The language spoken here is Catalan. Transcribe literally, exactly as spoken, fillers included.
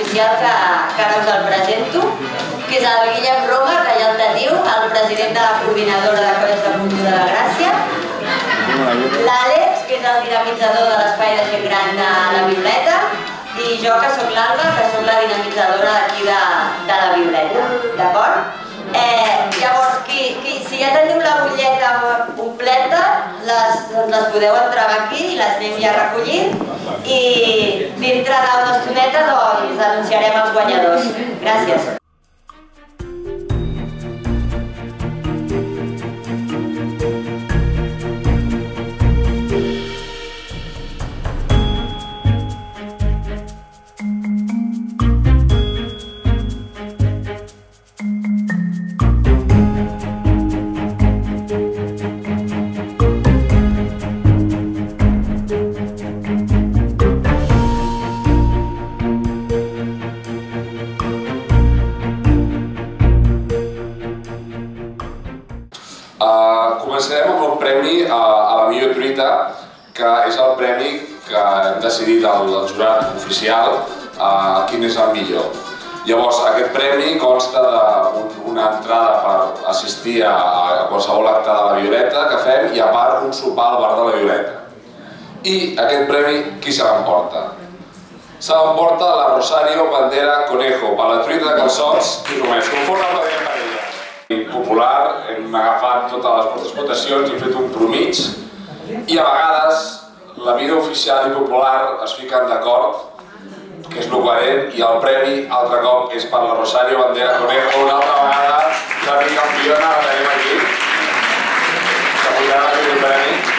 oficial que ara us el presento, que és el Guillem Roma, que ja el teniu, el president de la coordinadora de Colles de Cultura de Gràcia, l'Àlex, que és el dinamitzador de l'espai de gent gran de la Violeta, i jo, que sóc l'Alba, que sóc la dinamitzadora d'aquí de la Violeta, d'acord? Llavors, si ja teniu la butlleta completa, les podeu entregar aquí i les anem ja recollint, i dintre d'una estoneta anunciarem els guanyadors. Gràcies. Començarem amb el premi a la millor truita, que és el premi que hem decidit el jurat oficial quin és el millor. Llavors, aquest premi consta d'una entrada per assistir a qualsevol acte de la Violeta que fem i a part un sopar al bar de la Violeta. I aquest premi, qui se l'emporta? Se l'emporta la Rosario Bandera Conejo, per la truita de calçots i romers. Un fort aplaudiment per ella. Popular, hem agafat totes les vostres votacions i hem fet un promig i a vegades la vida oficial i popular es fiquen d'acord, que és el coherent, i el premi altre cop és per la Rosario Bandera Conejo, una altra vegada la bicampiona la tenim aquí, que podrà recollir el premi.